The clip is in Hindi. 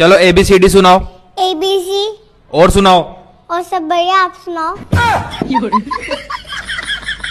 चलो ABCD सुनाओ। ABC। और सुनाओ। और सब बढ़िया, आप सुनाओ।